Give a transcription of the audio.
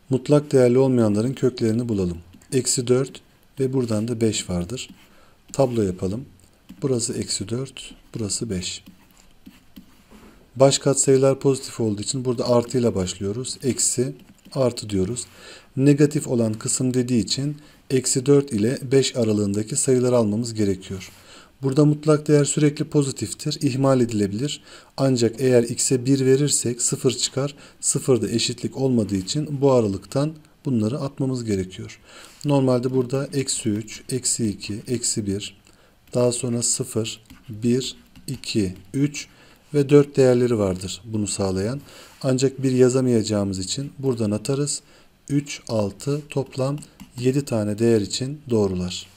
Mutlak değerli olmayanların köklerini bulalım. Eksi 4 ve buradan da 5 vardır. Tablo yapalım. Burası eksi 4, burası 5. Baş katsayılar pozitif olduğu için burada artı ile başlıyoruz. Eksi, artı diyoruz. Negatif olan kısım dediği için eksi 4 ile 5 aralığındaki sayıları almamız gerekiyor. Burada mutlak değer sürekli pozitiftir. İhmal edilebilir. Ancak eğer x'e 1 verirsek 0 çıkar. 0 da eşitlik olmadığı için bu aralıktan bunları atmamız gerekiyor. Normalde burada eksi 3, eksi 2, eksi 1, daha sonra 0, 1, 2, 3 ve 4 değerleri vardır bunu sağlayan. Ancak bir yazamayacağımız için buradan atarız. 3, 6 toplam 7 tane değer için doğrular.